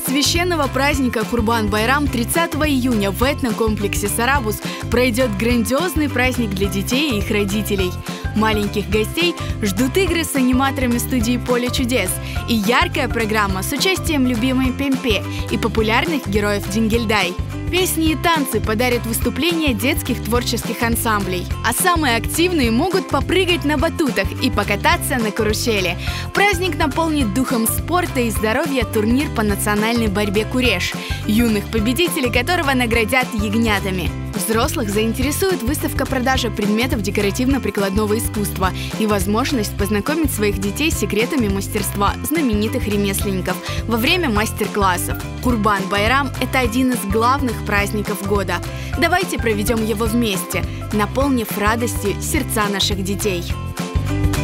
честь священного праздника Курбан-Байрам 30 июня в этнокомплексе «Сарабус» пройдет грандиозный праздник для детей и их родителей. Маленьких гостей ждут игры с аниматорами студии «Поле чудес» и яркая программа с участием любимой Пемпе и популярных героев Дингельдай. Песни и танцы подарят выступления детских творческих ансамблей, а самые активные могут попрыгать на батутах и покататься на карусели. Праздник наполнит духом спорта и здоровья турнир по национальной борьбе «Куреш», юных победителей которого наградят ягнятами. Взрослых заинтересует выставка-продажа предметов декоративно-прикладного искусства и возможность познакомить своих детей с секретами мастерства знаменитых ремесленников во время мастер-классов. Курбан-Байрам – это один из главных праздников года. Давайте проведем его вместе, наполнив радостью сердца наших детей.